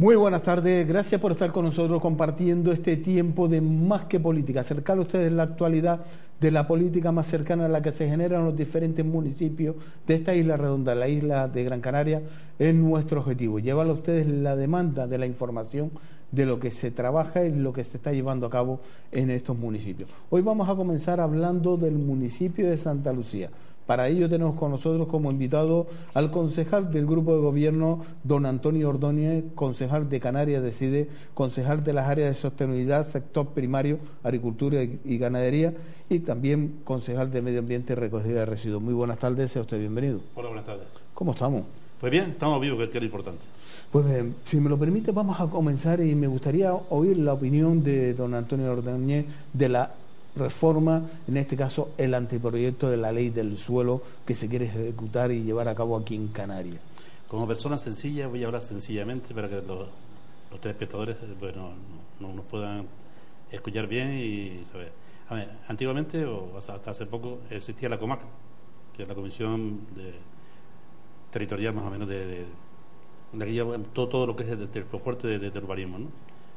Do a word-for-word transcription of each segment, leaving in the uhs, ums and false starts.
Muy buenas tardes, gracias por estar con nosotros compartiendo este tiempo de Más que Política, acercar a ustedes la actualidad de la política más cercana a la que se genera en los diferentes municipios de esta isla redonda, la isla de Gran Canaria, es nuestro objetivo, llevar a ustedes la demanda de la información de lo que se trabaja y lo que se está llevando a cabo en estos municipios. Hoy vamos a comenzar hablando del municipio de Santa Lucía. Para ello tenemos con nosotros como invitado al concejal del Grupo de Gobierno, don Antonio Ordóñez, concejal de Canarias Decide, concejal de las áreas de sostenibilidad, sector primario, agricultura y ganadería, y también concejal de Medio Ambiente y Recogida de Residuos. Muy buenas tardes, sea usted bienvenido. Hola, buenas tardes. ¿Cómo estamos? Pues bien, estamos vivos, que es lo importante. Pues bien, si me lo permite, vamos a comenzar y me gustaría oír la opinión de don Antonio Ordóñez de la reforma, en este caso el anteproyecto de la ley del suelo que se quiere ejecutar y llevar a cabo aquí en Canarias. Como persona sencilla voy a hablar sencillamente para que los, los telespectadores bueno, no, no nos puedan escuchar bien y saber. A ver, antiguamente o hasta hace poco existía la COMAC, que es la Comisión de, Territorial más o menos de, de, de que lleva todo, todo lo que es el, el fuerte de, de, de urbanismo, ¿no?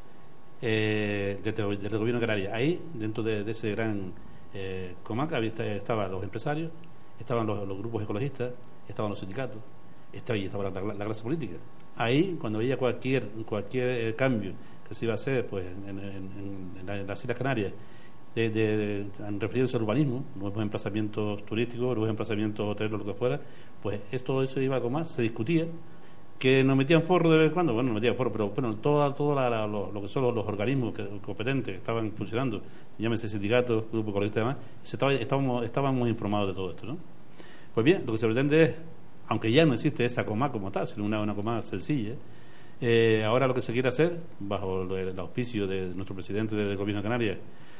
Eh, del de, de gobierno canario. Ahí, dentro de, de ese gran eh, COMAC, había, estaban los empresarios, estaban los, los grupos ecologistas, estaban los sindicatos, estaba, y estaba la, la, la clase política. Ahí, cuando veía cualquier cualquier eh, cambio que se iba a hacer pues en, en, en, en, la, en las Islas Canarias, de, de, de, refiriéndose al urbanismo, nuevos emplazamientos turísticos, nuevos emplazamientos hoteleros, lo que fuera, pues esto eso iba a COMAC, se discutía. Que nos metían forro de vez en cuando, bueno, nos metían forro, pero bueno, todo, todo la, la, lo, lo que son los, los organismos que, competentes que estaban funcionando, llámese sindicatos, grupos ecologistas y demás, se estaba, estábamos, estábamos informados de todo esto, ¿no? Pues bien, lo que se pretende es, aunque ya no existe esa COMAC como tal, sino una, una COMAC sencilla, eh, ahora lo que se quiere hacer, bajo el, el auspicio de nuestro presidente del Gobierno de Canarias,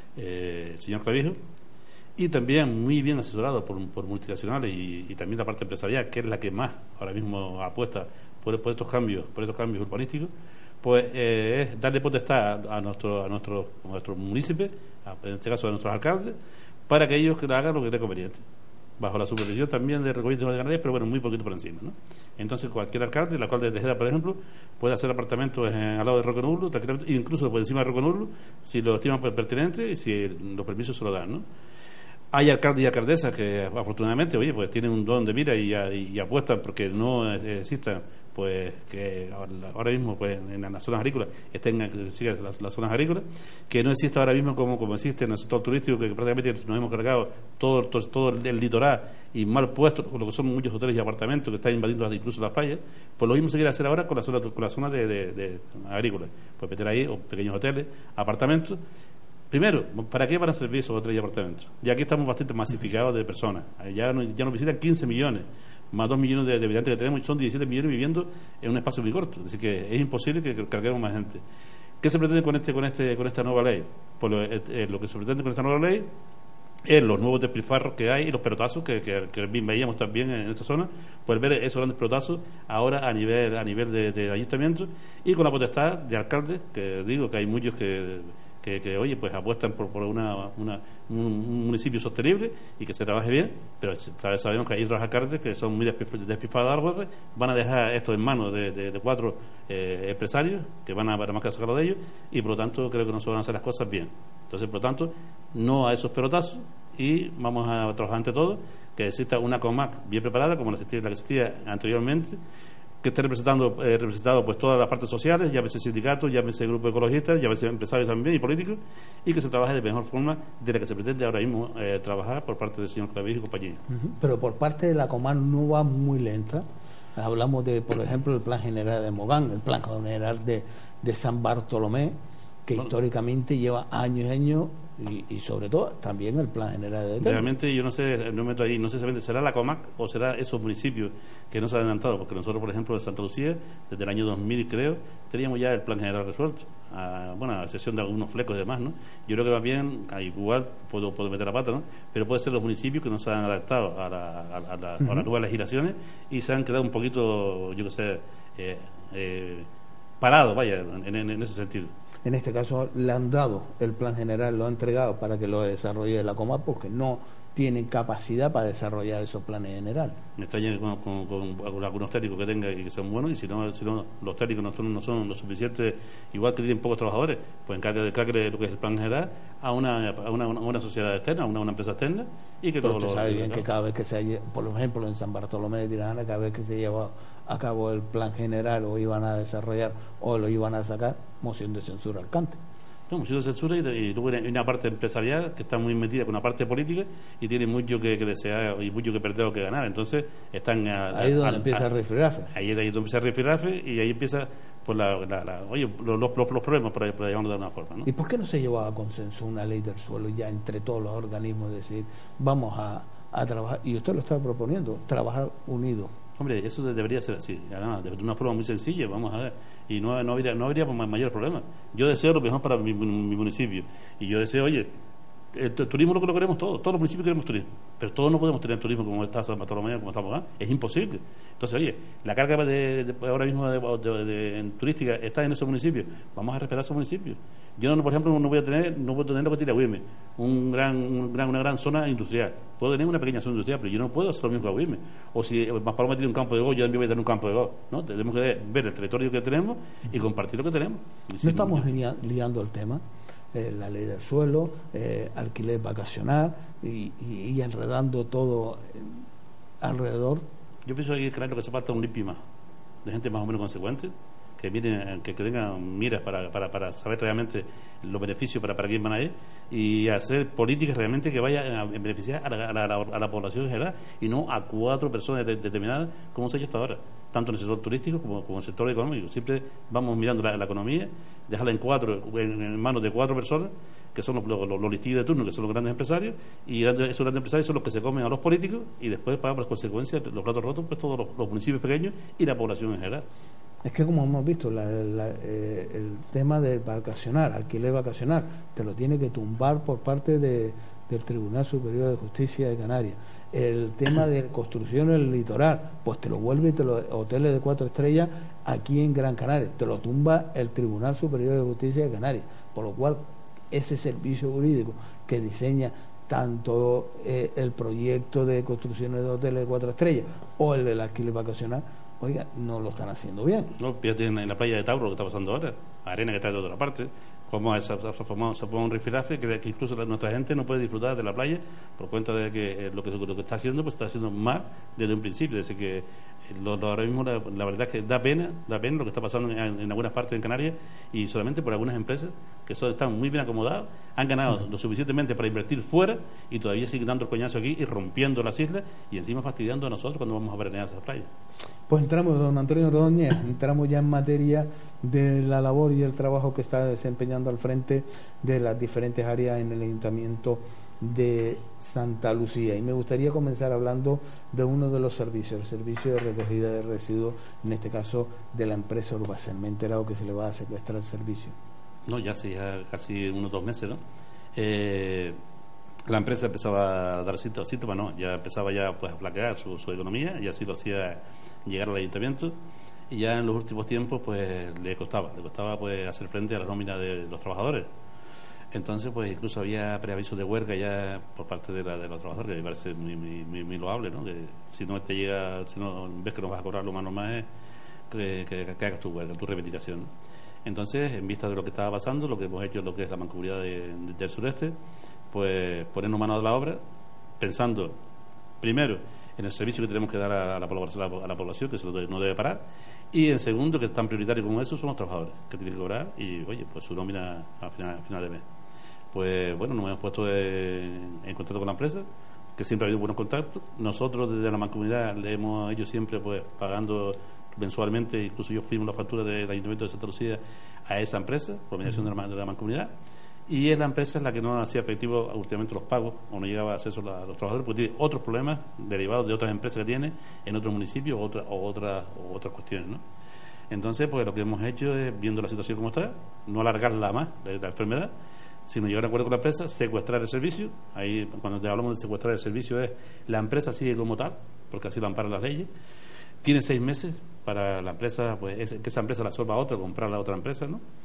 eh, el señor Clavijo, y también muy bien asesorado por, por multinacionales y, y también la parte empresarial, que es la que más ahora mismo apuesta por, por estos cambios, por estos cambios urbanísticos, pues eh, es darle potestad a, a nuestro, a nuestros, a nuestros municipios, a, en este caso a nuestros alcaldes, para que ellos hagan lo que sea conveniente, bajo la supervisión también de Recogida de Canarias, pero bueno, muy poquito por encima, ¿no? Entonces cualquier alcalde, el alcalde de Tejeda, por ejemplo, puede hacer apartamentos en, al lado de Roque Nublo, incluso por encima de Roque Nublo, si lo estiman pertinente y si los permisos se lo dan, ¿no? Hay alcaldes y alcaldesas que afortunadamente, oye, pues tienen un don de mira y, y, y apuestan porque no existan, pues que ahora mismo pues en las zonas agrícolas estén las, las zonas agrícolas, que no exista ahora mismo como, como existe en el sector turístico, que prácticamente nos hemos cargado todo, todo, todo el litoral y mal puesto, con lo que son muchos hoteles y apartamentos que están invadiendo incluso las playas, pues lo mismo se quiere hacer ahora con la zona, con la zona de, de, de agrícolas, pues meter ahí o pequeños hoteles, apartamentos. Primero, ¿para qué van a servir esos hoteles y apartamentos? Ya aquí estamos bastante masificados de personas. Ya, no, ya nos visitan quince millones, más dos millones de, de habitantes que tenemos, y son diecisiete millones viviendo en un espacio muy corto. Es decir, que es imposible que carguemos más gente. ¿Qué se pretende con este con este con esta nueva ley? Pues lo, eh, lo que se pretende con esta nueva ley es los nuevos despilfarros que hay y los pelotazos que, que, que veíamos también en esta zona, pues ver esos grandes pelotazos ahora a nivel a nivel de, de ayuntamiento y con la potestad de alcaldes, que digo que hay muchos que Que, que, oye, pues apuestan por, por una, una, un, un municipio sostenible y que se trabaje bien, pero sabemos que hay otros alcaldes que son muy despilfarradores, van a dejar esto en manos de, de, de cuatro eh, empresarios que van a, más que sacarlo de ellos, y por lo tanto creo que no se van a hacer las cosas bien. Entonces, por lo tanto, no a esos pelotazos y vamos a trabajar ante todo que exista una COMAC bien preparada, como la, existía, la que existía anteriormente, que esté representando eh, representado pues todas las partes sociales, llámese sindicatos, llámese grupos ecologistas, llámese empresarios también y políticos, y que se trabaje de mejor forma de la que se pretende ahora mismo eh, trabajar por parte del señor Clavijo y compañía. Uh-huh. Pero por parte de la COMAC no va muy lenta. Hablamos de, por ejemplo, el Plan General de Mogán, el Plan General de, de San Bartolomé, que bueno, históricamente lleva años y años, y, y sobre todo también el Plan General de Eterno. Realmente yo no sé, no me meto ahí, no sé si será la COMAC o será esos municipios que no se han adelantado, porque nosotros, por ejemplo, en Santa Lucía, desde el año dos mil creo, teníamos ya el Plan General resuelto, a, bueno, a excepción de algunos flecos y demás, ¿no? Yo creo que más bien, igual puedo, puedo meter la pata, ¿no? Pero puede ser los municipios que no se han adaptado a, la, a, a, la, uh-huh. a las nuevas legislaciones y se han quedado un poquito, yo qué sé, eh, eh, parados, vaya, en, en, en ese sentido. En este caso le han dado el plan general, lo han entregado para que lo desarrolle la COMAC, porque no tienen capacidad para desarrollar esos planes generales. Me extraña con, con, con, con algunos técnicos que tengan y que sean buenos, y si no, si no los técnicos no son, no son lo suficientes, igual que tienen pocos trabajadores, pues encargue, encargue lo que es el plan general a una, a una, a una sociedad externa, a una, una empresa externa, y que Pero lo, usted lo, sabe lo, bien lo, que cada vez que se haya, por ejemplo en San Bartolomé de Tirajana, cada vez que se lleva a cabo el plan general o iban a desarrollar o lo iban a sacar, moción de censura al cante. No, moción de censura, y, y luego hay una parte empresarial que está muy metida con una parte política y tiene mucho que, que desear y mucho que perder o que ganar. Entonces están a, ahí es donde a, empieza a, el rifirrafe. Ahí es donde empieza el rifirrafe, y ahí empieza pues la, la, la oye los, los, los problemas, por, por llamarlo de alguna forma, ¿no? ¿Y por qué no se llevaba a consenso una ley del suelo ya entre todos los organismos, decir vamos a, a trabajar, y usted lo está proponiendo, trabajar unidos? Hombre, eso debería ser así, además, de una forma muy sencilla, vamos a ver, y no, no habría no habría mayores problemas. Yo deseo lo mejor para mi, mi municipio, y yo deseo, oye, el, el turismo lo que lo queremos todos, todos los municipios queremos turismo, pero todos no podemos tener turismo como está San Bartolomé, como estamos acá, es imposible. Entonces, oye, la carga de, de, ahora mismo de, de, de, en turística está en esos municipios, vamos a respetar esos municipios. Yo, no, por ejemplo, no voy a tener, no puedo tener lo que tiene Agüime, un gran, un gran, una gran zona industrial. Puedo tener una pequeña zona industrial, pero yo no puedo hacer lo mismo que Agüime. O si Maspalomas tiene un campo de golf, yo también voy a tener un campo de golf, ¿no? Tenemos que ver el territorio que tenemos y compartir lo que tenemos. No estamos liando el tema, eh, la ley del suelo, eh, alquiler vacacional y, y, y enredando todo eh, alrededor. Yo pienso que lo que hace falta es un limpio más, de gente más o menos consecuente, que miren, que, que tengan miras para, para, para saber realmente los beneficios para, para quién van a ir, y hacer políticas realmente que vayan a beneficiar a la, a la, a la población en general, y no a cuatro personas de, determinadas como se ha hecho hasta ahora, tanto en el sector turístico como, como en el sector económico. Siempre vamos mirando la, la economía, dejarla en cuatro, en, en manos de cuatro personas, que son los, los, los listillos de turno, que son los grandes empresarios, y esos grandes empresarios son los que se comen a los políticos y después pagan por las consecuencias, los platos rotos, pues todos los, los municipios pequeños y la población en general. Es que, como hemos visto, la, la, eh, el tema de vacacionar, alquiler vacacional, te lo tiene que tumbar por parte de, del Tribunal Superior de Justicia de Canarias. El tema de construcción en el litoral, pues te lo vuelve, te lo, hoteles de cuatro estrellas aquí en Gran Canaria, te lo tumba el Tribunal Superior de Justicia de Canarias. Por lo cual, ese servicio jurídico que diseña tanto eh, el proyecto de construcciones de hoteles de cuatro estrellas o el del alquiler vacacional, oiga, no lo están haciendo bien. No, fíjate en la playa de Tauro lo que está pasando ahora, arena que trae de otra parte, como se ha formado un rifirrafe que, que incluso nuestra gente no puede disfrutar de la playa por cuenta de que eh, lo que lo que está haciendo, pues está haciendo mal desde un principio. Desde que eh, lo, lo, ahora mismo la, la verdad es que da pena, da pena lo que está pasando en, en algunas partes de Canarias, y solamente por algunas empresas que son, están muy bien acomodadas, han ganado uh-huh. lo suficientemente para invertir fuera y todavía siguen dando el coñazo aquí y rompiendo las islas y encima fastidiando a nosotros cuando vamos a veranear esas playas. Pues entramos, don Antonio Ordóñez, entramos ya en materia de la labor y el trabajo que está desempeñando al frente de las diferentes áreas en el Ayuntamiento de Santa Lucía, y me gustaría comenzar hablando de uno de los servicios, el servicio de recogida de residuos, en este caso de la empresa Urbacel. Me he enterado que se le va a secuestrar el servicio. No, ya hace ya casi unos dos meses, ¿no? Eh, la empresa empezaba a dar síntomas, ¿no? Ya empezaba ya pues a flaquear su, su economía, y así lo hacía llegar al ayuntamiento, y ya en los últimos tiempos pues le costaba, le costaba pues hacer frente a la nómina de los trabajadores. Entonces pues incluso había preavisos de huelga ya por parte de, la, de los trabajadores, que me parece muy, muy, muy, muy loable, ¿no? Que si no te llega, si no ves que no vas a cobrar lo más normal es que, que, que hagas tu huelga, tu reivindicación, ¿no? Entonces, en vista de lo que estaba pasando, lo que hemos hecho, lo que es la Mancomunidad de, de, del Sureste, pues ponernos manos a la obra, pensando primero en el servicio que tenemos que dar a la población, a la población, que eso no debe parar, y en segundo, que es tan prioritario como eso, son los trabajadores, que tienen que cobrar, y oye, pues su nómina a final, a final de mes. Pues bueno, nos hemos puesto de, en contacto con la empresa, que siempre ha habido buenos contactos. Nosotros desde la Mancomunidad le hemos hecho siempre pues pagando mensualmente, incluso yo firmo la factura del Ayuntamiento de Santa Lucía a esa empresa, por mediación de la, de la Mancomunidad, y es la empresa la que no hacía efectivo últimamente los pagos, o no llegaba a acceso a los trabajadores, porque tiene otros problemas derivados de otras empresas que tiene en otros municipios o, otra, o, otra, o otras cuestiones, ¿no? Entonces, pues lo que hemos hecho es, viendo la situación como está, no alargarla más, la, la enfermedad, sino llegar a acuerdo con la empresa, secuestrar el servicio. Ahí, cuando te hablamos de secuestrar el servicio, es la empresa sigue como tal, porque así lo amparan las leyes. Tiene seis meses para la empresa, pues es, que esa empresa la absorba a otra, comprarla a otra empresa, ¿no?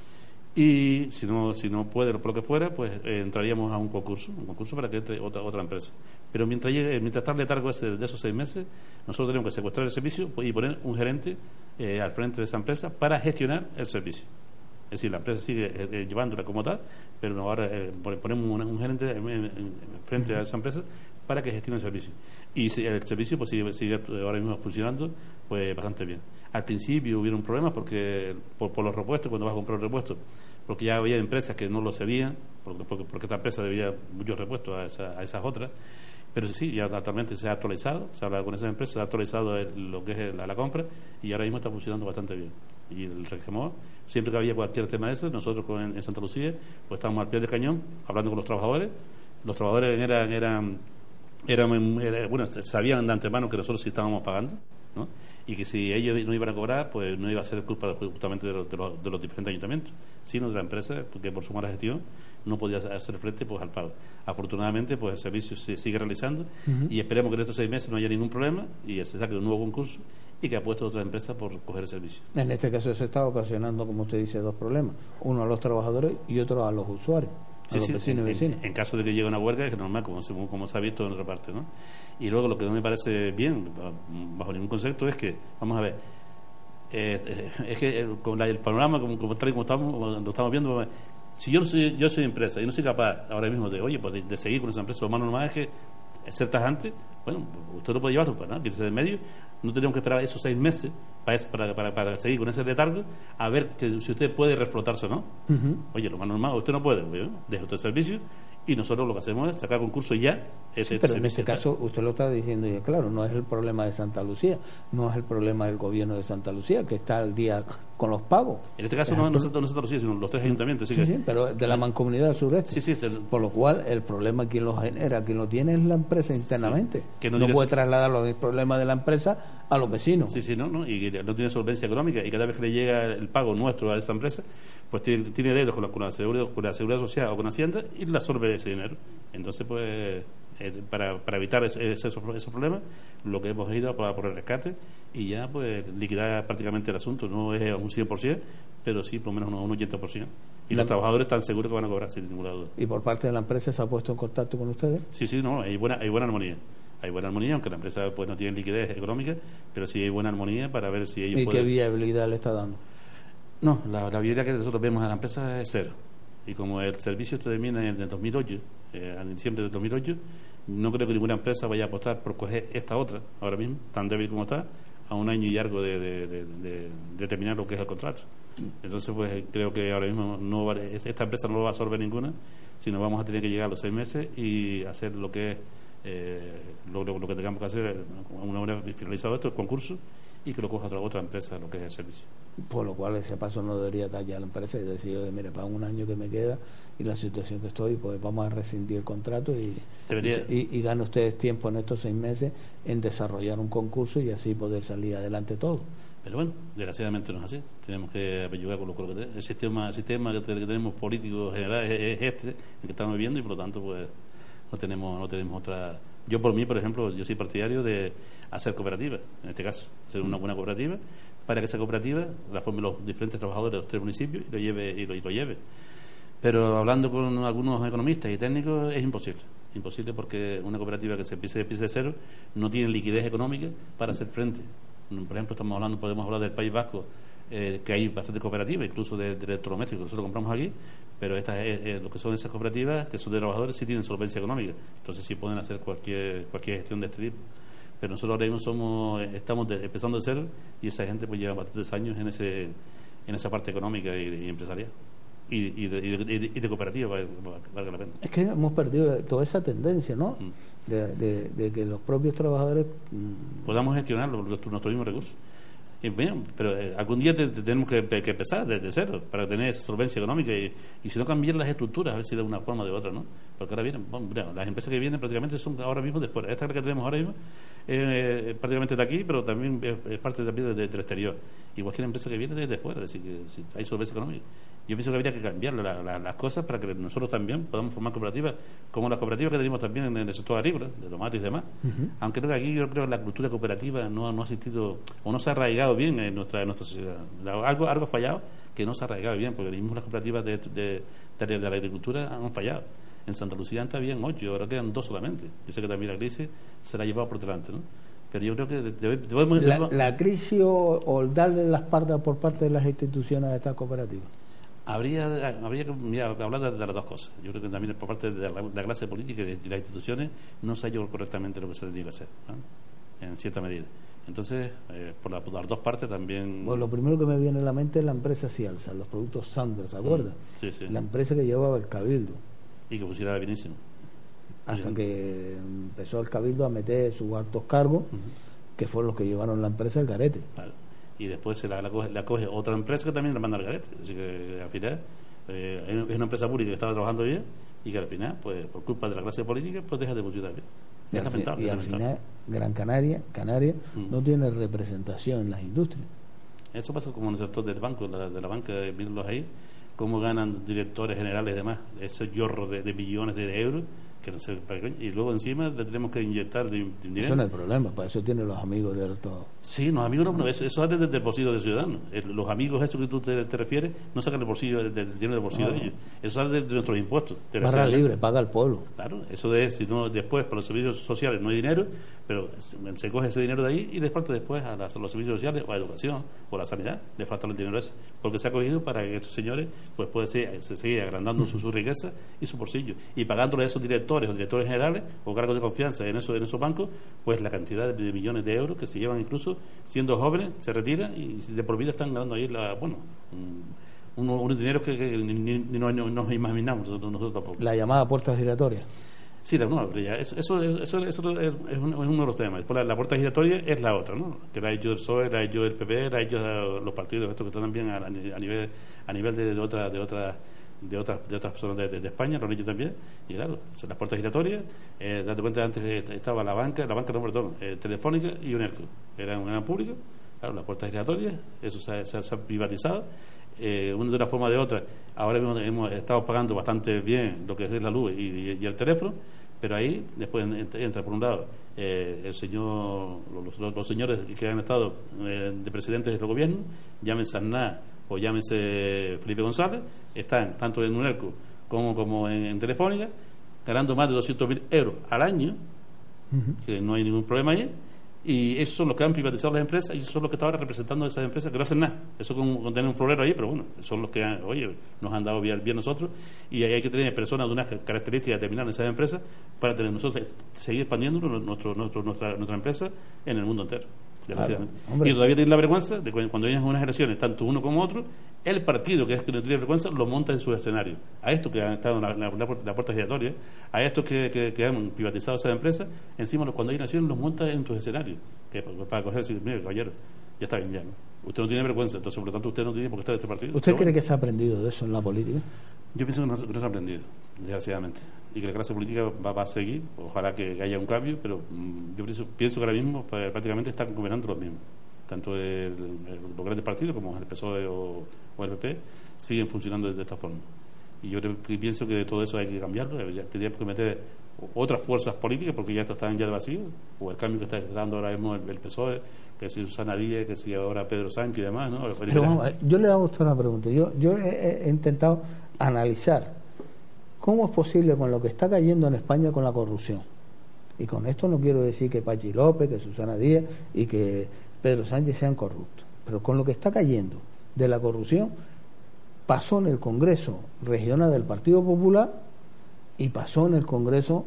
y si no si no puede, por lo que fuera, pues eh, entraríamos a un concurso, un concurso para que entre otra otra empresa. Pero mientras llegue, mientras estar letargo ese, de esos seis meses, nosotros tenemos que secuestrar el servicio y poner un gerente eh, al frente de esa empresa para gestionar el servicio. Es decir, la empresa sigue eh, llevándola como tal, pero ahora eh, ponemos un, un gerente en, en, en frente a esa empresa para que gestione el servicio. Y si el servicio pues sigue, sigue ahora mismo funcionando pues bastante bien. Al principio hubieron problemas porque por, por los repuestos, cuando vas a comprar un repuesto, porque ya había empresas que no lo cedían, porque, porque, porque esta empresa debía muchos repuestos a, esa, a esas otras. Pero sí, ya actualmente se ha actualizado, se habla con esas empresas, se ha actualizado el, lo que es la, la compra y ahora mismo está funcionando bastante bien. Y el Regemo, siempre que había cualquier tema de eso, nosotros con, en Santa Lucía, pues estábamos al pie del cañón hablando con los trabajadores. Los trabajadores eran, eran, eran, eran bueno, sabían de antemano que nosotros sí estábamos pagando, ¿no? Y que si ellos no iban a cobrar, pues no iba a ser culpa justamente de los, de los, de los diferentes ayuntamientos, sino de la empresa, porque por su mala gestión no podía hacer frente pues al pago. Afortunadamente, pues el servicio se sigue realizando uh-huh. y esperemos que en estos seis meses no haya ningún problema y se saque un nuevo concurso y que apueste a otra empresa por coger el servicio. En este caso se está ocasionando, como usted dice, dos problemas, uno a los trabajadores y otro a los usuarios. Sí, sí, vecinos en, y vecinos. En, en caso de que llegue una huelga es normal, como se, como se ha visto en otra parte, ¿no? Y luego lo que no me parece bien, bajo ningún concepto, es que, vamos a ver, eh, es que con la, el panorama, como, como tal y como estamos, lo estamos viendo, si yo soy, yo soy empresa y no soy capaz ahora mismo de, oye, pues de, de seguir con esa empresa, lo más normal es que ser tajante, bueno, usted lo puede llevar, ¿no? Que se de medio, no tenemos que esperar esos seis meses para, para, para, para seguir con ese letargo a ver que, si usted puede reflotarse o no. Uh-huh. Oye, lo más normal, usted no puede, ¿no? Deje usted el servicio y nosotros lo que hacemos es sacar concurso ya. Ese, sí, pero en este caso usted lo está diciendo y es claro, no es el problema de Santa Lucía, no es el problema del gobierno de Santa Lucía que está al día con los pagos. En este caso no es no, no Santa Lucía, sino los tres ayuntamientos. Sí, que, sí, pero de la mancomunidad del sureste. Sí, sí, te, por lo cual el problema quien lo genera, quien lo tiene es la empresa internamente. Sí, que no, no puede trasladar los problemas de la empresa a los vecinos. Sí, sí, no, no, y no tiene solvencia económica y cada vez que le llega el pago nuestro a esa empresa, pues tiene, tiene deudas con la, con, la seguridad, con la seguridad social o con Hacienda y la absorbe ese dinero. Entonces, pues, eh, para, para evitar ese, ese, esos, esos problemas, lo que hemos ido por, por el rescate y ya, pues, liquidar prácticamente el asunto. No es un cien por ciento, pero sí, por lo menos un ochenta por ciento. Y la, los trabajadores están seguros que van a cobrar, sin ninguna duda. ¿Y por parte de la empresa se ha puesto en contacto con ustedes? Sí, sí, no, hay buena, hay buena armonía. Hay buena armonía, aunque la empresa pues no tiene liquidez económica, pero sí hay buena armonía para ver si ellos ¿Y pueden... qué viabilidad le está dando? No, la, la viabilidad que nosotros vemos a la empresa es cero. Y como el servicio termina en el dos mil ocho, eh, en diciembre del dos mil ocho, no creo que ninguna empresa vaya a apostar por coger esta otra, ahora mismo, tan débil como está, a un año y largo de, de, de, de, de terminar lo que es el contrato. Entonces, pues creo que ahora mismo no vale, esta empresa no lo va a absorber ninguna, sino vamos a tener que llegar a los seis meses y hacer lo que es Eh, lo, lo, lo que tengamos que hacer una vez finalizado esto, el concurso, y que lo coja otra, otra empresa lo que es el servicio. Por lo cual ese paso no debería dar ya la empresa y decir, oye, mire, para un año que me queda y la situación que estoy, pues vamos a rescindir el contrato y, debería... y, y, y ganen ustedes tiempo en estos seis meses en desarrollar un concurso y así poder salir adelante todo. Pero bueno, desgraciadamente no es así. Tenemos que ayudar con lo que tenemos. El sistema, el sistema que tenemos político general es, es este, el que estamos viviendo, y por lo tanto, pues no tenemos no tenemos otra. Yo por mí, por ejemplo, yo soy partidario de hacer cooperativa, en este caso, hacer una buena cooperativa, para que esa cooperativa la formen los diferentes trabajadores de los tres municipios y lo lleve y lo, y lo lleve. Pero hablando con algunos economistas y técnicos es imposible, imposible porque una cooperativa que se empiece, empiece de cero no tiene liquidez económica para hacer frente. Por ejemplo, estamos hablando, podemos hablar del País Vasco, eh, que hay bastante cooperativas, incluso de, de electrodomésticos, nosotros compramos aquí, pero estas, eh, eh, lo que son esas cooperativas, que son de trabajadores, sí tienen solvencia económica, entonces sí pueden hacer cualquier cualquier gestión de este tipo. Pero nosotros ahora mismo somos, estamos de, empezando de cero, y esa gente pues lleva bastantes años en ese en esa parte económica y, y empresarial. Y, y, de, y, de, y de cooperativa, vale, vale la pena. Es que hemos perdido toda esa tendencia, ¿no? Mm. De, de, de que los propios trabajadores mm, podamos gestionar nuestros mismos recursos. Y bien, pero eh, algún día te, te tenemos que, que empezar desde cero para tener esa solvencia económica y, y si no cambiar las estructuras, a ver si de una forma o de otra, ¿no? Porque ahora vienen, bueno, las empresas que vienen prácticamente son ahora mismo de fuera. Esta que tenemos ahora mismo eh, prácticamente de aquí, pero también es, es parte también de, de, del exterior. Y cualquier empresa que viene desde fuera, es decir, que si hay solvencia económica. Yo pienso que habría que cambiar la, la, las cosas para que nosotros también podamos formar cooperativas, como las cooperativas que tenemos también en el sector agrícola, de tomate y demás. Uh-huh. Aunque creo que aquí yo creo que la cultura cooperativa no, no ha existido o no se ha arraigado bien en nuestra, en nuestra sociedad. Algo, algo ha fallado, que que no se ha arraigado bien, porque mismo las cooperativas de, de, de, de la agricultura han fallado. En Santa Lucía antes habían ocho, ahora quedan dos solamente. Yo sé que también la crisis se la ha llevado por delante, ¿no? Pero yo creo que debe, debemos... La, la crisis o, o darle las partes por parte de las instituciones a estas cooperativas. Habría, habría que mira, hablar de, de las dos cosas. Yo creo que también por parte de la, la clase política y las instituciones no se ha hecho correctamente lo que se tiene que hacer, ¿no? En cierta medida. Entonces, eh, por, la, por las dos partes también... Bueno, lo primero que me viene a la mente es la empresa Cialsa, los productos Sanders, ¿se acuerdan? Sí, sí. La empresa que llevaba el Cabildo. Y que pusiera bienísimo. Hasta sí. que empezó el Cabildo a meter sus altos cargos, uh-huh. que fueron los que llevaron la empresa al garete. Claro. Y después se la, la, coge, la coge otra empresa que también la manda al garete. Así que al final eh, es una empresa pública que estaba trabajando bien y que al final, pues por culpa de la clase política, pues deja de funcionar bien. Y, es al, lamentable, y al final, Gran Canaria, Canarias uh-huh. no tiene representación en las industrias. Eso pasa como en el sector del banco, de la, de la banca, mírenlos ahí, cómo ganan directores generales y demás, ese yorro de, de millones de euros, que no sé, y luego encima le tenemos que inyectar de, de dinero. Eso no es el problema, para eso tienen los amigos de todo. Sí, los amigos no, no eso, eso sale del bolsillo del ciudadano. El, los amigos, eso que tú te, te refieres, no sacan el bolsillo del, del dinero del bolsillo no. de ellos. Eso sale de, de nuestros impuestos. Barra libre, paga el pueblo. Claro, eso de, si no, después para los servicios sociales no hay dinero, pero se, se coge ese dinero de ahí y le falta después a, las, a los servicios sociales o a la educación o a la sanidad, le falta el dinero ese, porque se ha cogido para que estos señores pues puedan se, se seguir agrandando su, su riqueza y su bolsillo y pagándole a esos directores o directores generales o cargos de confianza en esos, en esos bancos, pues la cantidad de, de millones de euros que se llevan incluso siendo jóvenes, se retiran y de por vida están ganando ahí la, bueno, un, unos, unos dineros que, que ni, ni, ni nos, nos imaginamos nosotros, nosotros tampoco. La llamada puerta giratoria. Sí, la, no, ya, eso, eso, eso, eso es, uno, es uno de los temas. Después la, la puerta giratoria es la otra, ¿no? Que la ha hecho el P S O E, la ha hecho el P P, la ha hecho los partidos estos que están también a, a nivel a nivel de, de otra de otra de otras de otras personas de, de, de España, lo han hecho también, y claro, son las puertas giratorias. Eh, date cuenta, antes estaba la banca, la banca no, perdón, eh, Telefónica y Unelco, eran eran públicas, claro, las puertas giratorias, eso se, se, se ha privatizado, eh, una de una forma o de otra. Ahora hemos, hemos estado pagando bastante bien lo que es la luz y, y, y el teléfono, pero ahí después entra por un lado eh, el señor, los, los, los señores que han estado eh, de presidentes del gobierno, llámense Aznar o llámese Felipe González, están tanto en Unelco como, como en, en Telefónica, ganando más de doscientos mil euros al año, uh-huh. que no hay ningún problema ahí, y esos son los que han privatizado las empresas y esos son los que están ahora representando a esas empresas que no hacen nada. Eso con, con tener un florero ahí, pero bueno, son los que han, oye, nos han dado bien, bien nosotros, y ahí hay que tener personas de unas características determinadas en esas empresas para tener nosotros seguir expandiendo nuestro, nuestro, nuestra, nuestra empresa en el mundo entero. Claro, y todavía tiene la vergüenza de que cuando vienen unas elecciones, tanto uno como otro, el partido que es que no tiene vergüenza lo monta en su escenario. A estos que han estado en la, la, la, la puerta giratoria, a estos que, que, que han privatizado esas empresas, encima cuando hay elecciones los monta en tus escenarios, que para, para coger y decir, mire, caballero, ya está bien, ya, ¿no? Usted no tiene vergüenza, entonces por lo tanto usted no tiene por qué estar en este partido. ¿Usted cree bueno, que se ha aprendido de eso en la política? Yo pienso que no, que no se ha aprendido, desgraciadamente, y que la clase política va, va a seguir, ojalá que haya un cambio, pero mmm, yo pienso, pienso que ahora mismo pues, prácticamente están gobernando los mismos, tanto el, el, los grandes partidos como el P S O E o, o el P P siguen funcionando de, de esta forma, y yo creo, pienso que todo eso hay que cambiarlo, tendríamos que meter otras fuerzas políticas porque ya están ya de vacío, o el cambio que está dando ahora mismo el, el P S O E, que si Susana Díaz, que si ahora Pedro Sánchez y demás, ¿no? Pero vamos, yo le hago usted una pregunta. Yo, yo he, he intentado analizar cómo es posible con lo que está cayendo en España con la corrupción. Y con esto no quiero decir que Pachi López, que Susana Díaz y que Pedro Sánchez sean corruptos, pero con lo que está cayendo de la corrupción, pasó en el Congreso Regional del Partido Popular y pasó en el Congreso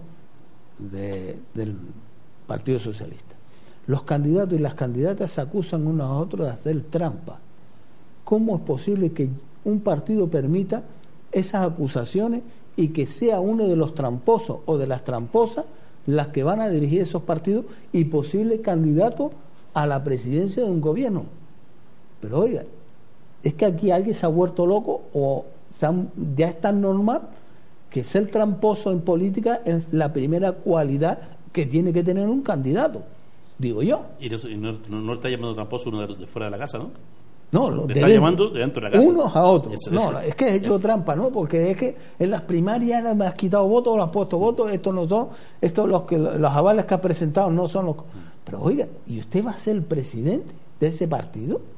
de, del Partido Socialista. Los candidatos y las candidatas se acusan unos a otros de hacer trampa. ¿Cómo es posible que un partido permita esas acusaciones y que sea uno de los tramposos o de las tramposas las que van a dirigir esos partidos y posibles candidatos a la presidencia de un gobierno? Pero oiga, es que aquí alguien se ha vuelto loco o se han, ya es tan normal que ser tramposo en política es la primera cualidad que tiene que tener un candidato, digo yo. Y no, y no, no, no está llamando tramposo uno de, de fuera de la casa, ¿no? No, lo está llamando de dentro de la casa. Unos a otros. Eso, no, eso, es que es hecho eso. Trampa, ¿no? Porque es que en las primarias me has quitado votos, me has puesto votos, estos no son, estos los que los avales que ha presentado no son los. Pero oiga, ¿y usted va a ser el presidente de ese partido?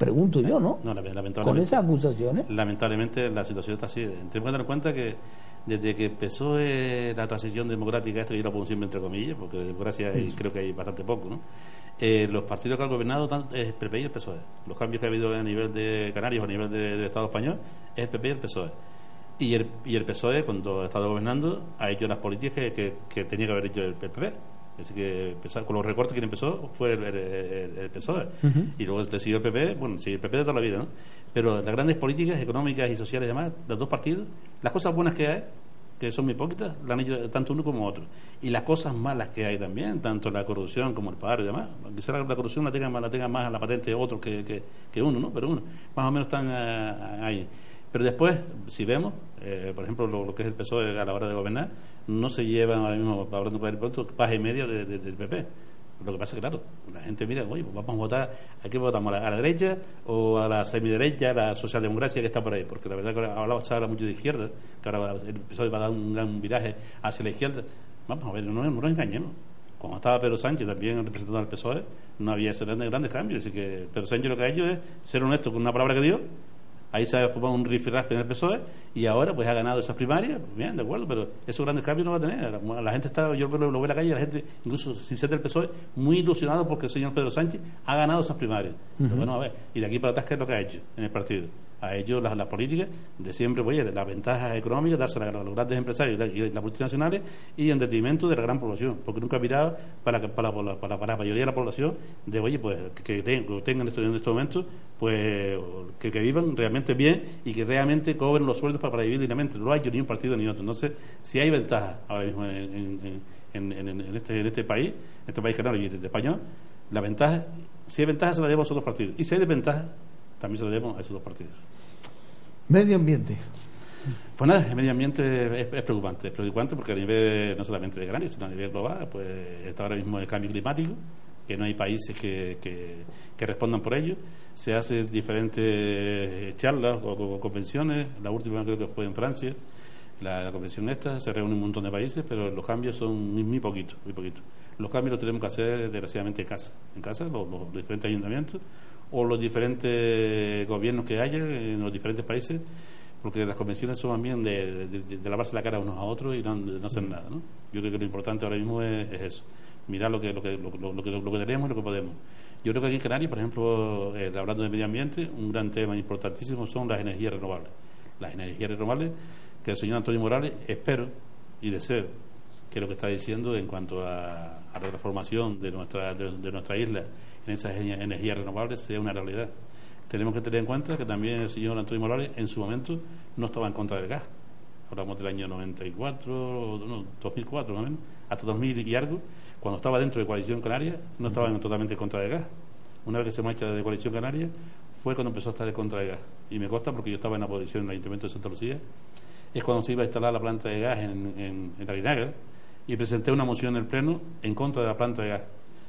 Pregunto yo, ¿no? No, lamentablemente. Con esas acusaciones. Lamentablemente la situación está así. Tenemos que tener en cuenta que desde que empezó eh, la transición democrática, esto yo lo pongo siempre entre comillas, porque de democracia hay, creo que hay bastante poco, ¿no? Eh, los partidos que han gobernado tanto, es el P P I y el P S O E. Los cambios que ha habido a nivel de Canarias o a nivel de, de Estado español es el P P I y el P S O E. Y el, y el P S O E, cuando ha estado gobernando, ha hecho las políticas que, que, que tenía que haber hecho el P P I. Así que con los recortes que empezó fue el, el, el, el P S O E. Uh-huh. Y luego le siguió el P P, bueno, sí, el P P de toda la vida, ¿no? Pero las grandes políticas económicas y sociales y demás, los dos partidos, las cosas buenas que hay, que son muy poquitas, la han hecho tanto uno como otro. Y las cosas malas que hay también, tanto la corrupción como el paro y demás. Quizá la corrupción la tenga, la tenga más a la patente otros que, que, que uno, ¿no? Pero uno, más o menos están uh, ahí. Pero después, si vemos, eh, por ejemplo, lo, lo que es el P S O E a la hora de gobernar, no se llevan ahora mismo, hablando por el pronto, paja y media de, de, del P P. Lo que pasa es que, claro, la gente mira, oye, pues vamos a votar, ¿a qué votamos? ¿A la, a la derecha o a la semiderecha, a la socialdemocracia que está por ahí? Porque la verdad que ahora hablaba ahora mucho de izquierda, que ahora el P S O E va a dar un gran viraje hacia la izquierda. Vamos a ver, no, no nos engañemos. Cuando estaba Pedro Sánchez también representando al P S O E, no había ese grandes, grandes cambios. Así que Pedro Sánchez lo que ha hecho es ser honesto con una palabra que dio. Ahí se ha formado un rifirrafe en el P S O E y ahora pues ha ganado esas primarias, bien, de acuerdo, pero esos grandes cambios no va a tener. La, la gente está, yo lo, lo veo en la calle, la gente, incluso sin ser del P S O E, muy ilusionado porque el señor Pedro Sánchez ha ganado esas primarias. Uh-huh. Pero bueno, a ver, y de aquí para atrás, ¿qué es lo que ha hecho en el partido? Ha hecho las, las políticas de siempre, pues, las ventajas económicas, dárselas a los grandes empresarios y las, las multinacionales y en detrimento de la gran población, porque nunca ha mirado para, para, para, para, para la mayoría de la población de, oye, pues que, que tengan esto, en este momento, pues que, que vivan realmente bien y que realmente cobren los sueldos para, para vivir dignamente. No lo ha hecho ni un partido ni otro. Entonces, si hay ventajas ahora mismo en, en, en, en, en, este, en este país, en este país canario y de español, la ventaja, si hay ventajas se la debemos a esos dos partidos. Y si hay desventajas, también se la debemos a esos dos partidos. Medio ambiente. Pues nada, el medio ambiente es, es preocupante, es preocupante porque a nivel no solamente de Canarias, sino a nivel global, pues está ahora mismo el cambio climático, que no hay países que, que, que respondan por ello. Se hacen diferentes charlas o, o, o convenciones, la última creo que fue en Francia, la, la convención esta, se reúne un montón de países, pero los cambios son muy, muy poquitos, muy poquitos. Los cambios los tenemos que hacer desgraciadamente en casa, en casa, los, los diferentes ayuntamientos o los diferentes gobiernos que haya en los diferentes países, porque las convenciones son también de, de, de lavarse la cara unos a otros y no, de no hacer nada, ¿no? Yo creo que lo importante ahora mismo es, es eso, mirar lo que lo que lo, lo, lo, que, lo que tenemos y lo que podemos. Yo creo que aquí en Canarias, por ejemplo, eh, hablando de medio ambiente, un gran tema importantísimo son las energías renovables. Las energías renovables que el señor Antonio Morales, espero y deseo que lo que está diciendo en cuanto a, a la transformación de nuestra de, de nuestra isla en esas energías renovables sea una realidad. Tenemos que tener en cuenta que también el señor Antonio Morales en su momento no estaba en contra del gas. Hablamos del año noventa y cuatro, no, dos mil cuatro más o menos, hasta dos mil y algo, cuando estaba dentro de Coalición Canaria, no estaba uh-huh. totalmente en contra del gas. Una vez que se marcha de Coalición Canaria, fue cuando empezó a estar en contra del gas. Y me consta porque yo estaba en la oposición en el Ayuntamiento de Santa Lucía, es cuando se iba a instalar la planta de gas en, en, en Larinaga, y presenté una moción en el Pleno en contra de la planta de gas.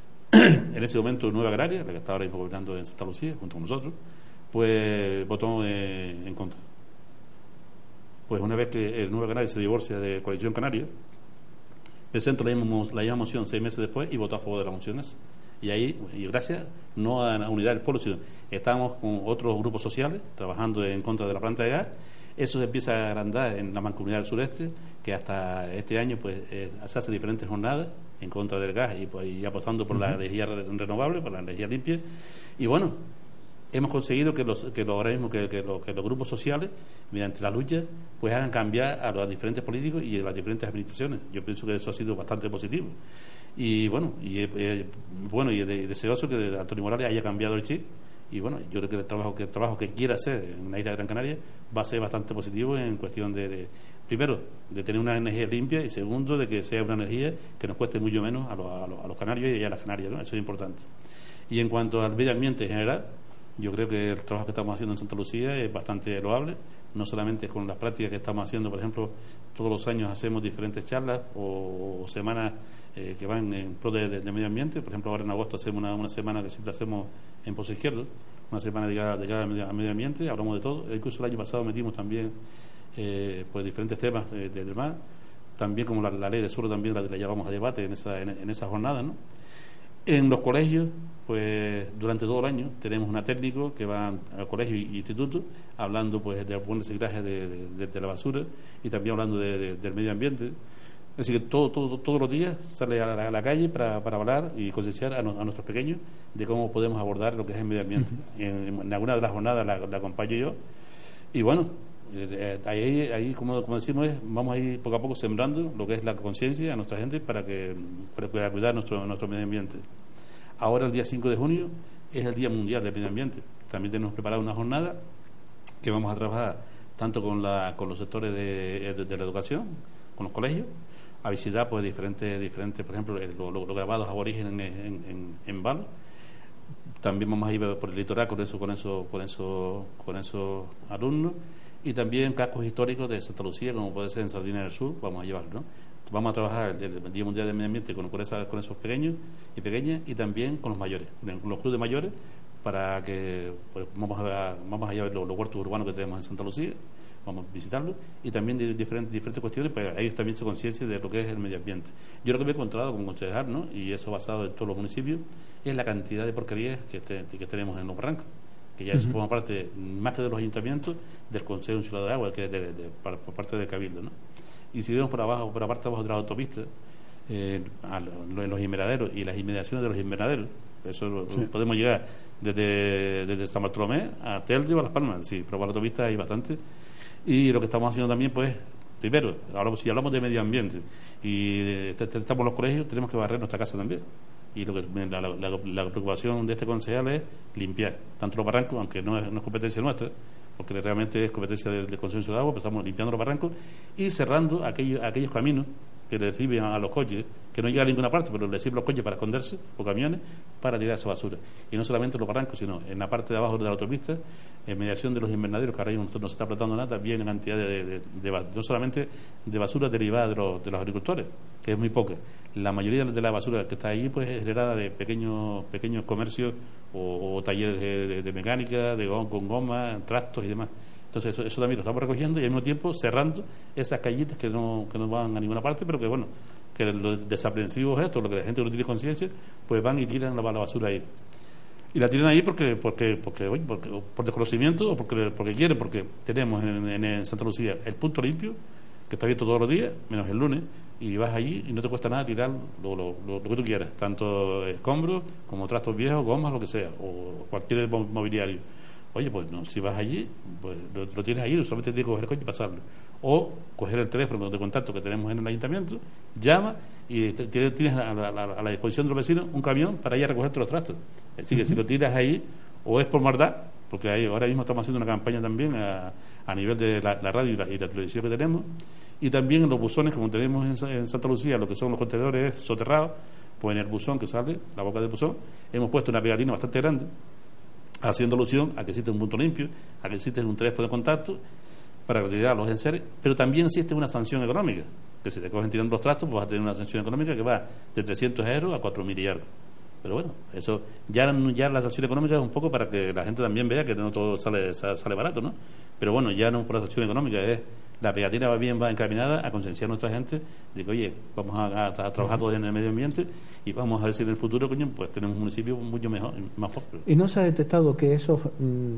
En ese momento Nueva Agraria, la que está ahora mismo gobernando en Santa Lucía, junto con nosotros, pues votó eh, en contra. Pues una vez que el Nueva Agraria se divorcia de Coalición Canaria, presento la misma, la misma moción seis meses después y votó a favor de las mociones. Y ahí, y gracias no a la unidad del pueblo, sino estamos con otros grupos sociales trabajando en contra de la planta de gas. Eso se empieza a agrandar en la Mancomunidad del Sureste, que hasta este año pues eh, se hace diferentes jornadas en contra del gas y, pues, y apostando por uh-huh. la energía renovable, por la energía limpia. Y bueno, hemos conseguido que los que los ahora mismo que, que, los, que los grupos sociales, mediante la lucha, pues hagan cambiar a los diferentes políticos y a las diferentes administraciones. Yo pienso que eso ha sido bastante positivo. Y bueno, y eh, bueno y deseoso que Antonio Morales haya cambiado el chip. Y bueno, yo creo que el trabajo que el trabajo que quiera hacer en la isla de Gran Canaria va a ser bastante positivo en cuestión de, de primero, de tener una energía limpia y segundo, de que sea una energía que nos cueste mucho menos a los, a los, a los canarios y a las Canarias, ¿no? Eso es importante. Y en cuanto al medio ambiente en general, yo creo que el trabajo que estamos haciendo en Santa Lucía es bastante loable, no solamente con las prácticas que estamos haciendo, por ejemplo, todos los años hacemos diferentes charlas o, o semanas eh, que van en pro de, de, de medio ambiente. Por ejemplo, ahora en agosto hacemos una, una semana que siempre hacemos en Pozo Izquierdo, una semana dedicada, dedicada a, medio, a medio ambiente, hablamos de todo. Incluso el año pasado metimos también eh, pues diferentes temas de, de, del mar, también como la, la ley de suelo también la, la llevamos a debate en esa, en, en esa jornada, ¿no? En los colegios, pues durante todo el año tenemos una técnico que va al colegio y instituto hablando pues del buen reciclaje de, de, de, de la basura y también hablando de, de, del medio ambiente. Así que todo, todo, todos los días sale a la, a la calle para, para hablar y concienciar a, no, a nuestros pequeños de cómo podemos abordar lo que es el medio ambiente. Uh-huh. en, en alguna de las jornadas la, la acompaño yo y bueno, eh, ahí, ahí como, como decimos, es, vamos a ir poco a poco sembrando lo que es la conciencia a nuestra gente para que para, para cuidar nuestro, nuestro medio ambiente. Ahora el día cinco de junio es el Día Mundial del Medio Ambiente. También tenemos preparada una jornada que vamos a trabajar tanto con, la, con los sectores de, de, de la educación, con los colegios, a visitar pues diferentes, diferentes por ejemplo, los lo, lo grabados aborígenes en, en, en, en Val. También vamos a ir por el litoral con eso, con eso, con eso, con esos alumnos. Y también cascos históricos de Santa Lucía, como puede ser en Sardina del Sur, vamos a llevarlo, ¿no? Vamos a trabajar el, el Día Mundial del Medio Ambiente con, con, esa, con esos pequeños y pequeñas y también con los mayores, con los clubes de mayores, para que pues, vamos a vamos a llevar los, los huertos urbanos que tenemos en Santa Lucía, vamos a visitarlos y también de diferentes, diferentes cuestiones para que ellos también se conciencien de lo que es el medio ambiente. Yo lo que me he encontrado como concejal, ¿no? Y eso basado en todos los municipios, es la cantidad de porquerías que, te, que tenemos en los barrancos, que ya uh-huh. forma parte, más que de los ayuntamientos, del Consejo Insular de Agua, que es de, de, de, por, por parte del Cabildo, ¿no? Y si vemos por abajo, por la parte de abajo de las autopistas, eh, a lo, los invernaderos y las inmediaciones de los invernaderos, eso sí. Podemos llegar desde, desde San Bartolomé a Telde o a Las Palmas, sí, pero por la autopista hay bastante. Y lo que estamos haciendo también, pues, primero, ahora si hablamos de medio ambiente y de, estamos en los colegios, tenemos que barrer nuestra casa también. Y lo que la, la, la, la preocupación de este concejal es limpiar tanto los barrancos, aunque no es, no es competencia nuestra, porque realmente es competencia del, del Consejo de Agua, pero estamos limpiando los barrancos y cerrando aquellos, aquellos caminos que le sirven a los coches, que no llegan a ninguna parte, pero le sirven los coches para esconderse, o camiones, para tirar esa basura. Y no solamente en los barrancos, sino en la parte de abajo de la autopista, en mediación de los invernaderos, que ahora mismo no se está plantando nada, viene cantidad de, de, de, de, no solamente de basura derivada de los, de los agricultores, que es muy poca. La mayoría de la basura que está ahí pues es generada de pequeños pequeños comercios o, o talleres de, de, de mecánica, de con goma, trastos y demás. Entonces eso, eso también lo estamos recogiendo y al mismo tiempo cerrando esas callitas que no, que no van a ninguna parte, pero que bueno, que los desaprensivos estos, lo que la gente no tiene conciencia, pues van y tiran la, la basura ahí. Y la tiran ahí porque porque porque, oye, porque por desconocimiento o porque porque quieren, porque tenemos en, en, en Santa Lucía el punto limpio, que está abierto todos los días, menos el lunes, y vas allí y no te cuesta nada tirar lo, lo, lo, lo que tú quieras, tanto escombros como trastos viejos, gomas, lo que sea, o cualquier mobiliario. Oye, pues no, si vas allí, pues lo, lo tienes ahí, solamente tienes que coger el coche y pasarlo. O coger el teléfono de contacto que tenemos en el ayuntamiento, llama y te, tienes a la, a, la, a la disposición de los vecinos un camión para ir a recogerte los trastos. Así que uh-huh. si lo tiras ahí, o es por maldad, porque ahí, ahora mismo estamos haciendo una campaña también a, a nivel de la, la radio y la, y la televisión que tenemos, y también en los buzones, como tenemos en, en Santa Lucía, lo que son los contenedores soterrados, pues en el buzón que sale, la boca del buzón, hemos puesto una pegatina bastante grande, haciendo alusión a que existe un punto limpio, a que existe un teléfono de contacto para retirar los enseres, pero también existe una sanción económica, que si te cogen tirando los trastos, pues vas a tener una sanción económica que va de trescientos euros a cuatro mil y algo. Pero bueno, eso ya, ya la sanción económica es un poco para que la gente también vea que no todo sale, sale barato, ¿no? Pero bueno, ya no por la sanción económica, es la pegatina va bien, va encaminada a concienciar a nuestra gente de que, oye, vamos a, a, a trabajar todos en el medio ambiente y vamos a ver si en el futuro, coño, pues tenemos un municipio mucho mejor, más fuerte. ¿Y no se ha detectado que esos mmm,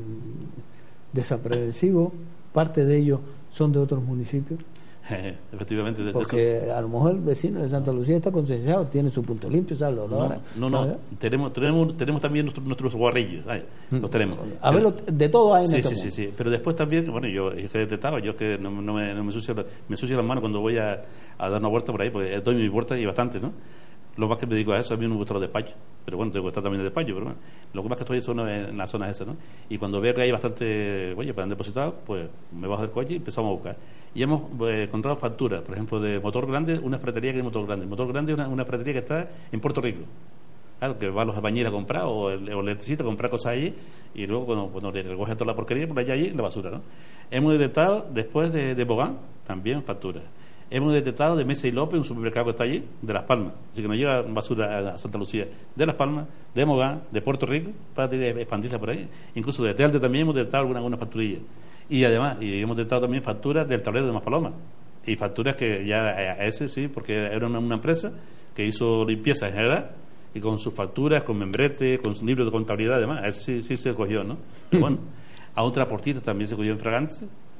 desaprensivos, parte de ellos son de otros municipios? Efectivamente, de, porque de eso, a lo mejor el vecino de Santa Lucía está concienciado, tiene su punto limpio, ¿sabes? Lo no, no, no, no. tenemos tenemos tenemos también nuestros, nuestros guarrillos, ¿sabes? Los tenemos. A ver, de todo hay en sí, este sí, mundo. sí, sí, pero después también, bueno, yo es que detectaba, yo es que no, no me, no me ensucio me ensucio las manos cuando voy a, a dar una vuelta por ahí, porque doy mi vuelta y bastante, ¿no? Lo más que me dedico a eso, a mí no me gusta los despachos, pero bueno, tengo que estar también de despacho, pero bueno, lo más que estoy son en las zonas esas, ¿no? Y cuando veo que hay bastante, oye, para han depositado, pues me bajo del coche y empezamos a buscar. Y hemos eh, encontrado facturas, por ejemplo, de motor grande, una ferretería que es motor grande. Motor grande es una, una ferretería que está en Puerto Rico. Claro, que va los albañiles a comprar o el, o el electricista a comprar cosas allí y luego cuando, cuando le recoge toda la porquería, por allá allí la basura, ¿no? Hemos detectado después de, de Bogán también facturas. Hemos detectado de Mesa y López, un supermercado que está allí, de Las Palmas. Así que nos llega basura a Santa Lucía de Las Palmas, de Mogán, de Puerto Rico, para expandirse por ahí. Incluso de Telde también hemos detectado algunas, algunas facturillas. Y además, y hemos detectado también facturas del tablero de Maspalomas. Y facturas que ya a ese sí, porque era una, una empresa que hizo limpieza en general y con sus facturas, con membrete, con su libro de contabilidad, además, eso sí, sí se cogió, ¿no? Pero bueno, a un transportista también se cogió en Fragante,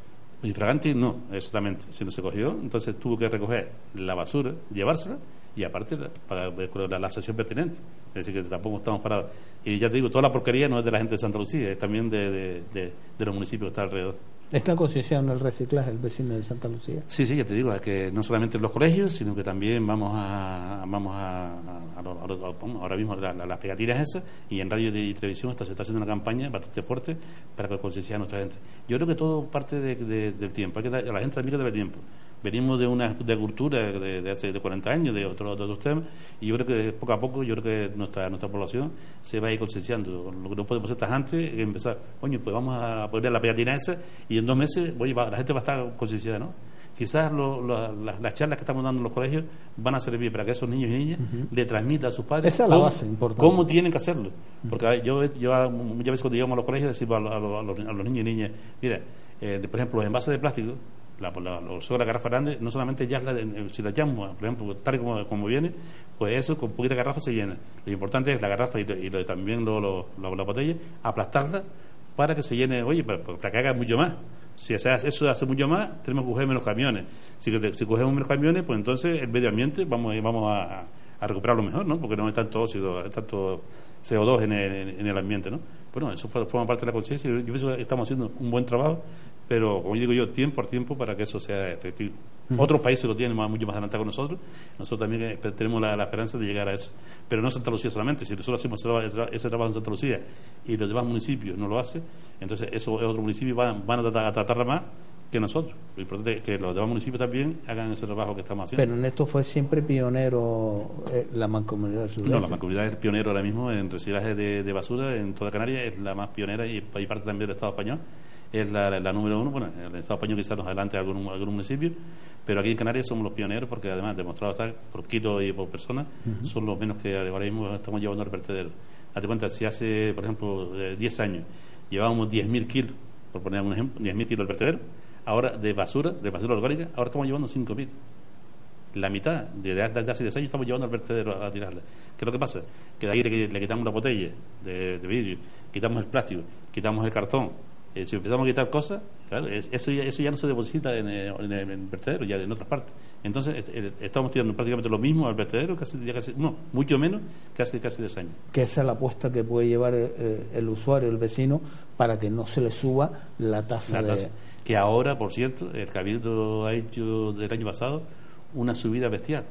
y Fragante no, exactamente, si no se cogió, entonces tuvo que recoger la basura, llevársela, y aparte pagar la, la sanción pertinente. Es decir, que tampoco estamos parados. Y ya te digo, toda la porquería no es de la gente de Santa Lucía, es también de, de, de, de los municipios que están alrededor. ¿Está concienciando el reciclaje el vecino de Santa Lucía? Sí, sí, ya te digo, es que no solamente en los colegios, sino que también vamos a vamos a, a, a, a, a ahora mismo a, a las pegatinas esas, y en radio y televisión está, se está haciendo una campaña bastante fuerte para que conciencia a nuestra gente. Yo creo que todo parte de, de, del tiempo, hay que dar, a la gente también que darle tiempo. Venimos de una de cultura de, de hace de cuarenta años, de otros de otros temas, y yo creo que poco a poco, yo creo que nuestra nuestra población se va a ir concienciando. Lo que no podemos hacer tajantes es empezar, coño, pues vamos a poner la pegatina esa, y en dos meses, oye, va, la gente va a estar concienciada, ¿no? Quizás lo, lo, las, las charlas que estamos dando en los colegios van a servir para que esos niños y niñas uh-huh. le transmitan a sus padres Esa es la base importante. Cómo tienen que hacerlo. Porque uh-huh. yo, yo muchas veces cuando llegamos a los colegios decimos a, a, a, los, a los niños y niñas, mira, eh, por ejemplo, los envases de plástico, la, la, los de la garrafa grande, no solamente ya la, si la llamo, por ejemplo, tal y como, como viene, pues eso con poquita garrafa se llena. Lo importante es la garrafa y, y lo, también lo, lo, lo, la botella, aplastarla para que se llene, oye, para, para que haga mucho más. Si eso hace mucho más, tenemos que coger menos camiones. Si, si cogemos menos camiones, pues entonces el medio ambiente vamos, vamos a, a recuperarlo mejor, ¿no? Porque no hay tanto óxido, hay tanto C O dos en el, en el ambiente, ¿no? Bueno, eso forma parte de la conciencia. Yo pienso que estamos haciendo un buen trabajo, pero como digo yo, tiempo a tiempo para que eso sea efectivo. Uh-huh. Otros países lo tienen más, mucho más adelantado que nosotros. Nosotros también tenemos la, la esperanza de llegar a eso. Pero no Santa Lucía solamente. Si nosotros hacemos ese, ese trabajo en Santa Lucía y los demás municipios no lo hacen, entonces esos otros municipios van, van a, tratar, a tratarla más que nosotros. Lo importante es que los demás municipios también hagan ese trabajo que estamos haciendo. Pero en esto fue siempre pionero eh, la Mancomunidad del Sudeste. No, la Mancomunidad es pionero ahora mismo en reciclaje de, de basura en toda Canarias, es la más pionera y, y parte también del Estado español. Es la, la, la número uno. Bueno, el Estado español quizás nos adelante a algún, algún municipio, pero aquí en Canarias somos los pioneros porque además demostrado estar por kilo y por persona, uh-huh. son los menos que ahora mismo estamos llevando al vertedero. Date cuenta, si hace, por ejemplo, diez años llevábamos diez mil kilos, por poner un ejemplo, diez mil kilos al vertedero, ahora de basura, de basura orgánica, ahora estamos llevando cinco mil. La mitad de, de, de hace diez años estamos llevando al vertedero a, a tirarla. ¿Qué es lo que pasa? Que de ahí le, le quitamos la botella de, de vidrio, quitamos el plástico, quitamos el cartón. Eh, si empezamos a quitar cosas, claro, eso, ya, eso ya no se deposita en el, en el, en el vertedero, ya en otras partes. Entonces, eh, estamos tirando prácticamente lo mismo al vertedero, casi, ya casi, no, mucho menos que hace casi diez años. Que esa es la apuesta que puede llevar eh, el usuario, el vecino, para que no se le suba la tasa, la tasa. de... Que ahora, por cierto, el Cabildo ha hecho del año pasado una subida bestial.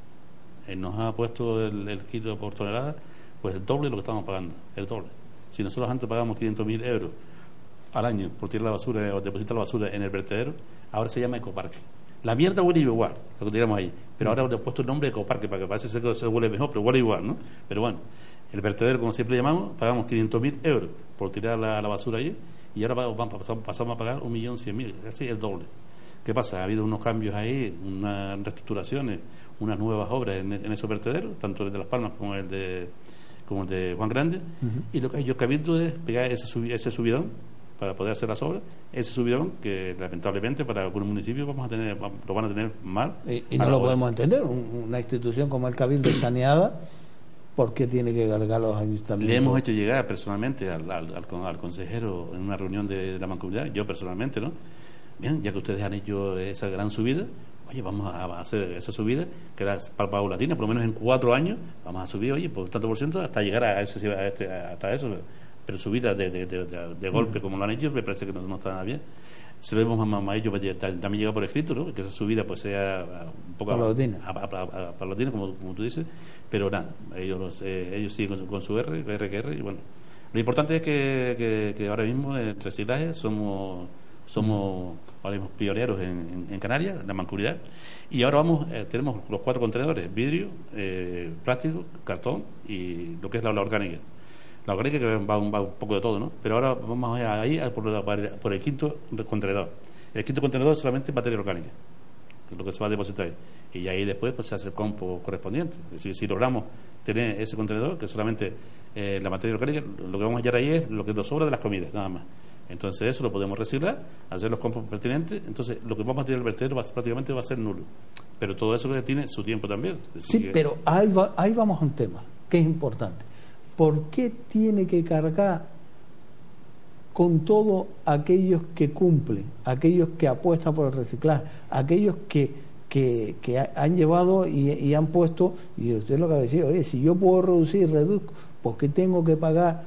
Eh, nos ha puesto el, el kilo por tonelada, pues el doble de lo que estamos pagando, el doble. Si nosotros antes pagamos quinientos mil euros al año por tirar la basura o depositar la basura en el vertedero, ahora se llama ecoparque. La mierda huele igual, lo que tiramos ahí, pero ahora le he puesto el nombre de ecoparque para que parece que se huele mejor, pero huele igual, ¿no? Pero bueno, el vertedero, como siempre llamamos, pagamos quinientos mil euros por tirar la, la basura allí, y ahora vamos, pasamos, pasamos a pagar un millón cien mil, casi el doble. ¿Qué pasa? Ha habido unos cambios ahí, unas reestructuraciones, unas nuevas obras en, en esos vertederos, tanto el de Las Palmas como el de como el de Juan Grande, uh-huh. y lo que yo cabildo es pegar ese, subi, ese subidón para poder hacer las obras, ese subidón que lamentablemente para algunos municipios vamos a tener, lo van a tener mal. Y, y no lo podemos entender, una institución como el Cabildo saneada, ¿por qué tiene que cargar los ayuntamientos? Le hemos hecho llegar personalmente al, al, al, al consejero en una reunión de, de la Mancomunidad, yo personalmente, ¿no? Bien, ya que ustedes han hecho esa gran subida, oye, vamos a hacer esa subida, que era paulatina, por lo menos en cuatro años, vamos a subir, oye, por tanto por ciento, hasta llegar a ese, a este, hasta eso. Pero subida de, de, de, de, de golpe, como lo han hecho, me parece que no, no está nada bien. Se lo hemos a ellos, también llega por escrito, ¿no? Que esa subida pues sea un poco paulatina, a, a, a, a, paulatina como, como tú dices, pero nada, ellos eh, ellos siguen con, con su R, R que R, y bueno. Lo importante es que, que, que ahora mismo en reciclaje somos somos ahora mismo pioneros en, en, en Canarias, en la Mancomunidad, y ahora vamos eh, tenemos los cuatro contenedores: vidrio, eh, plástico, cartón y lo que es la, la orgánica. La orgánica que va un, va un poco de todo, ¿no? Pero ahora vamos a ir ahí por, por el quinto contenedor. El quinto contenedor es solamente materia orgánica, que es lo que se va a depositar ahí. Y ahí después pues se hace el compost correspondiente. Es decir, si logramos tener ese contenedor, que solamente eh, la materia orgánica, lo que vamos a hallar ahí es lo que nos sobra de las comidas, nada más. Entonces eso lo podemos reciclar, hacer los compost pertinentes. Entonces lo que vamos a tirar al vertedero va, prácticamente va a ser nulo. Pero todo eso tiene su tiempo también. Sí, que... pero ahí, va, ahí vamos a un tema. que es importante. ¿Por qué tiene que cargar con todos aquellos que cumplen, aquellos que apuestan por el reciclaje, aquellos que, que, que han llevado y, y han puesto, y usted lo que ha dicho, oye, si yo puedo reducir y reduzco, ¿por qué tengo que pagar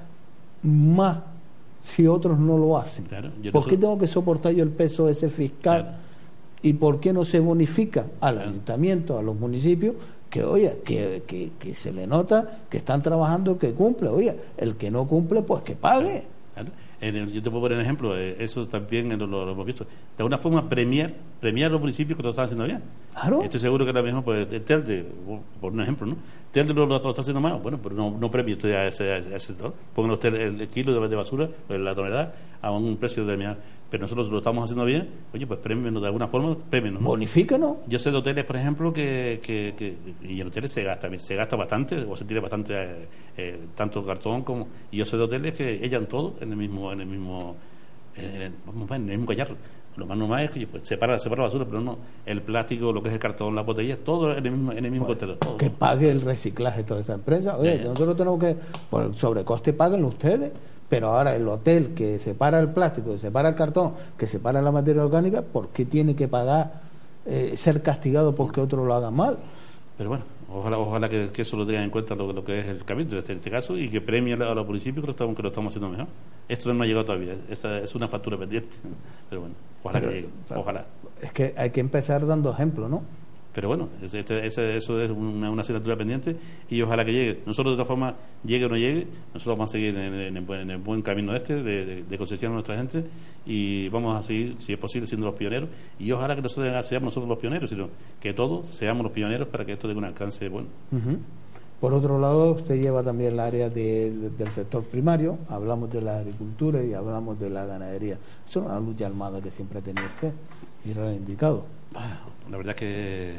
más si otros no lo hacen? Claro, ¿Por qué tengo que soportar yo el peso ese fiscal? Claro. ¿Y por qué no se bonifica al claro. ayuntamiento, a los municipios, que oye, que, que, que se le nota que están trabajando, que cumple? Oye, el que no cumple, pues que pague. Claro. En el, yo te puedo poner un ejemplo, eh, eso también lo, lo, lo hemos visto. De alguna forma, premiar premiar a los municipios que lo están haciendo bien. Claro. Estoy seguro que ahora mismo, pues, Telde, por un ejemplo, ¿no? Telde lo, lo, lo está haciendo mal, bueno, pero no, no premie usted a ese, a ese sector. Pongan usted el, el kilo de, de basura, la tonelada, a un precio determinado. Pero nosotros lo estamos haciendo bien, oye, pues premienos de alguna forma, premienos, ¿no? Bonifíquenos. Yo sé de hoteles, por ejemplo, que, que, que y en hoteles se gasta, se gasta bastante, o se tira bastante, eh, eh, tanto cartón como, y yo sé de hoteles que echan todo en el mismo, en el mismo, en el, vamos a ver, en el mismo callarro. Lo más normal es que pues, separa, separa la basura, pero no, el plástico, lo que es el cartón, las botellas, todo en el mismo, en el mismo pues, contenedor. Todo, que todo. pague el reciclaje toda esta empresa. Oye, ya, ya. nosotros tenemos que, por el sobrecoste, páguenlo ustedes. Pero ahora el hotel que separa el plástico, que separa el cartón, que separa la materia orgánica, ¿por qué tiene que pagar, eh, ser castigado porque otro lo haga mal? Pero bueno, ojalá ojalá que, que eso lo tengan en cuenta lo, lo que es el capítulo en este caso y que premie a los municipios que lo estamos, que lo estamos haciendo mejor. Esto no ha llegado todavía, esa es una factura pendiente. Pero bueno, ojalá pero, que llegue, ojalá. Es que hay que empezar dando ejemplo, ¿no? Pero bueno, ese, ese, eso es una, una asignatura pendiente y ojalá que llegue. Nosotros, de todas formas, llegue o no llegue, nosotros vamos a seguir en, en, en, en el buen camino este de, de, de concienciar a nuestra gente y vamos a seguir, si es posible, siendo los pioneros. Y ojalá que no seamos nosotros los pioneros, sino que todos seamos los pioneros para que esto tenga un alcance bueno. Uh-huh. Por otro lado, usted lleva también el área de, de, del sector primario, hablamos de la agricultura y hablamos de la ganadería. Eso es una lucha armada que siempre ha tenido usted y lo ha indicado. La verdad es que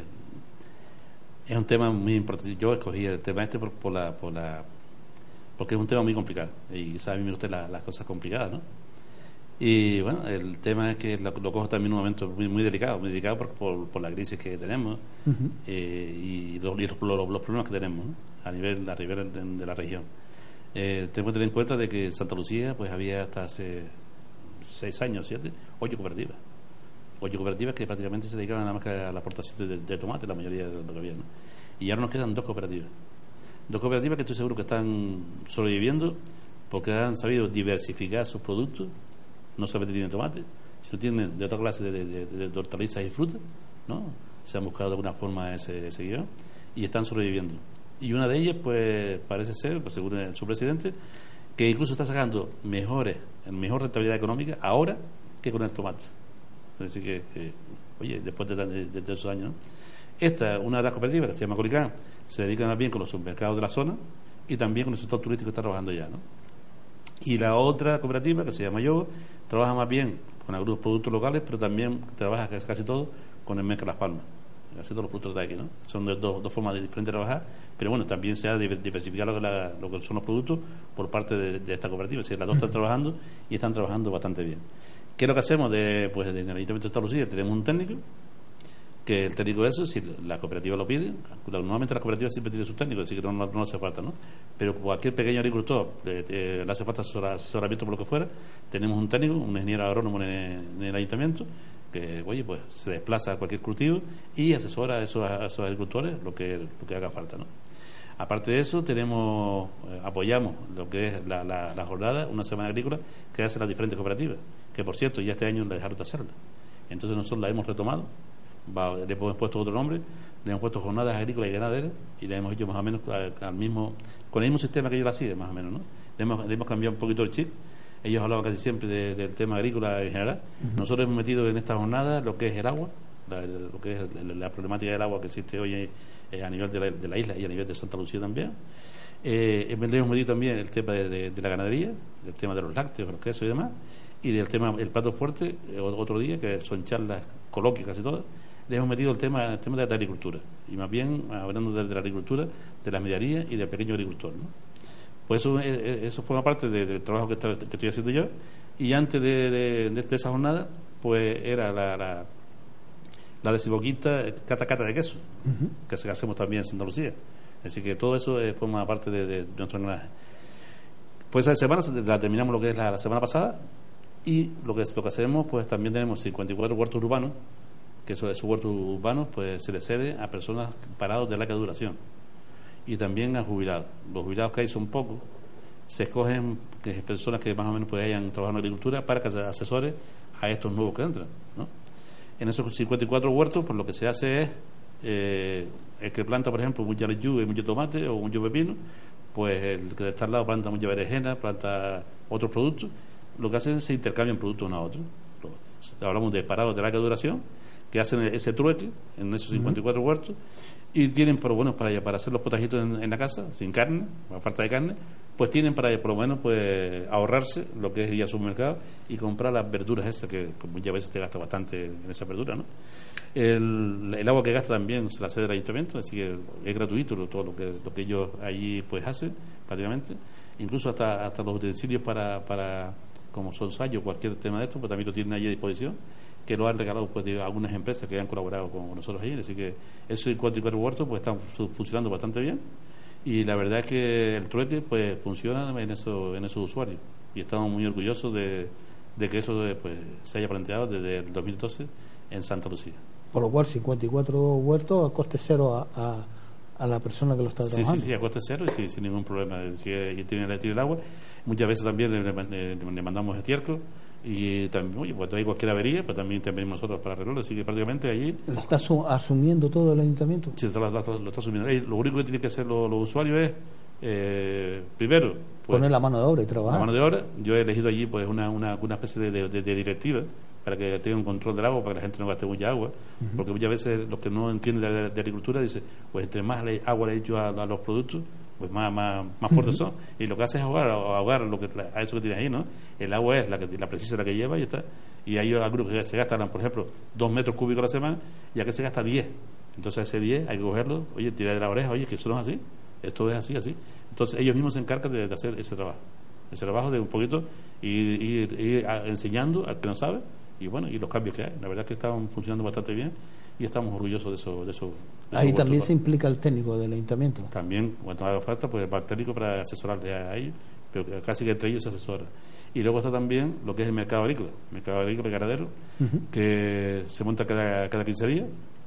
es un tema muy importante. Yo escogí el tema este por, por la, por la, porque es un tema muy complicado y sabe, a mí me gustan la, las cosas complicadas, ¿no? Y bueno, el tema es que lo, lo cojo también en un momento muy, muy delicado, muy delicado por, por, por la crisis que tenemos uh-huh. eh, y, los, y los, los, los problemas que tenemos, ¿no? a nivel, a nivel de, de la región. Eh, tenemos que tener en cuenta de que en Santa Lucía pues había hasta hace seis años, siete, ocho cooperativas. Ocho cooperativas que prácticamente se dedicaban nada más que a la exportación de, de tomate, la mayoría de los gobiernos. Y ahora nos quedan dos cooperativas. Dos cooperativas que estoy seguro que están sobreviviendo porque han sabido diversificar sus productos. No solamente tienen tomate, sino tienen de otra clase de, de, de, de hortalizas y frutas, ¿no? Se han buscado de alguna forma ese, ese guión y están sobreviviendo. Y una de ellas, pues, parece ser, pues, según su presidente, que incluso está sacando mejores, mejor rentabilidad económica ahora que con el tomate. Es decir, que, que oye, después de, de, de, de esos años, ¿no? Esta, una de las cooperativas, que se llama Colicán, se dedica más bien con los supermercados de la zona y también con el sector turístico que está trabajando ya, ¿no? Y la otra cooperativa, que se llama Yogo, trabaja más bien con algunos productos locales, pero también trabaja casi todo con el Merca Las Palmas, casi todos los productos de aquí, ¿no? Son de dos, dos formas diferentes de trabajar, pero bueno, también se ha diversificado lo que, la, lo que son los productos por parte de, de esta cooperativa. Es decir, las dos están trabajando y están trabajando bastante bien. ¿Qué es lo que hacemos? De, pues en el Ayuntamiento de Santa Lucía tenemos un técnico, que el técnico de eso, si la cooperativa lo pide, normalmente las cooperativas siempre tienen sus técnicos, así que no, no, no hace falta, ¿no? Pero cualquier pequeño agricultor eh, eh, le hace falta asesoramiento por lo que fuera, tenemos un técnico, un ingeniero agrónomo en el, en el ayuntamiento, que, oye, pues se desplaza a cualquier cultivo y asesora a esos, a esos agricultores lo que, lo que haga falta, ¿no? Aparte de eso, tenemos eh, apoyamos lo que es la, la, la jornada, una semana agrícola, que hacen las diferentes cooperativas, que por cierto ya este año le dejaron de hacerla. Entonces nosotros la hemos retomado. Va, le hemos puesto otro nombre, le hemos puesto jornadas agrícolas y ganaderas y le hemos hecho más o menos al mismo, con el mismo sistema que yo la hacía, más o menos, ¿no? Le hemos, le hemos cambiado un poquito el chip. Ellos hablaban casi siempre de, del tema agrícola en general. Uh-huh. Nosotros hemos metido en esta jornada lo que es el agua, la, lo que es la, la problemática del agua que existe hoy eh, a nivel de la, de la isla y a nivel de Santa Lucía también. Eh, hemos metido también el tema de, de, de la ganadería, el tema de los lácteos, los quesos y demás, y del tema, el plato fuerte, eh, otro día, que son charlas, coloquios casi todas. Le hemos metido el tema, el tema de la agricultura y más bien hablando de, de la agricultura, de la medianía y del pequeño agricultor, ¿no? Pues eso, eso forma parte de, del trabajo que, está, que estoy haciendo yo. Y antes de, de, de esa jornada pues era la, la, la decimoquinta cata cata de queso, uh-huh. que hacemos también en Santa Lucía. Así que todo eso eh, forma parte de, de nuestro engranaje. Pues esa semana la terminamos lo que es la, la semana pasada, y lo que, lo que hacemos, pues también tenemos cincuenta y cuatro huertos urbanos, que eso, esos huertos urbanos pues se les cede a personas parados de larga duración y también a jubilados. Los jubilados que hay son pocos, se escogen que personas que más o menos pues hayan trabajado en agricultura para que se asesore a estos nuevos que entran, ¿no? En esos cincuenta y cuatro huertos, pues lo que se hace es eh, el que planta, por ejemplo, mucha lechuga y mucho tomate o mucho pepino, pues el que está al lado planta mucha berenjena, planta otros productos. Lo que hacen es se intercambian productos uno a otro. Hablamos de parados de larga duración que hacen ese trueque en esos cincuenta y cuatro uh-huh. huertos, y tienen por lo menos para, para hacer los potajitos en, en la casa, sin carne, a falta de carne, pues tienen para por lo menos pues ahorrarse lo que es ir al supermercado y comprar las verduras esas que, que muchas veces te gasta bastante en esa verdura, ¿no? El, el agua que gasta también se la cede del ayuntamiento, así que es gratuito todo lo que lo que ellos allí pues hacen prácticamente, incluso hasta hasta los utensilios para para como son sayos, cualquier tema de esto, pues también lo tienen allí a disposición, que lo han regalado pues de algunas empresas que han colaborado con nosotros ahí. Así que esos cincuenta y cuatro huertos pues están funcionando bastante bien, y la verdad es que el trueque pues funciona en eso, en esos usuarios, y estamos muy orgullosos de, de que eso pues se haya planteado desde el dos mil doce en Santa Lucía. Por lo cual cincuenta y cuatro huertos a coste cero a, a, a la persona que lo está trabajando. Sí, sí, sí, a coste cero y sí, sin ningún problema. Si tiene, tiene el agua, muchas veces también le, le, le mandamos estiércol, y también, oye, cuando hay cualquier avería, pues también intervenimos nosotros para arreglarlo. Así que prácticamente allí. ¿Lo está asumiendo todo el ayuntamiento? Sí, lo, lo, lo está asumiendo. Lo único que tienen que hacer los, los usuarios es, eh, primero, pues, poner la mano de obra y trabajar. La mano de obra. Yo he elegido allí pues una, una, una especie de, de, de, de directiva para que tenga un control del agua, para que la gente no gaste mucha agua, uh-huh. porque muchas veces los que no entienden de, de agricultura dicen, pues entre más agua le he hecho a, a los productos, pues más más, más fuertes uh-huh. son, y lo que hace es ahogar, ahogar lo que, a eso que tienes ahí, ¿no? El agua es la que la precisa, la que lleva, y está. Y hay algunos que se gastan, por ejemplo, dos metros cúbicos a la semana, y aquí se gasta diez. Entonces ese diez hay que cogerlo, oye, tirar de la oreja, oye, que eso no es así, esto es así, así. Entonces ellos mismos se encargan de, de hacer ese trabajo, ese trabajo de un poquito ir, ir, ir enseñando al que no sabe, y bueno, y los cambios que hay. La verdad es que están funcionando bastante bien, y estamos orgullosos de eso. De eso de Ahí también se implica el técnico del ayuntamiento. También, cuando haga falta, pues va el técnico para asesorarle a ellos, pero casi que entre ellos se asesora. Y luego está también lo que es el mercado agrícola, el mercado agrícola y ganadero, uh-huh. que se monta cada, cada quince días.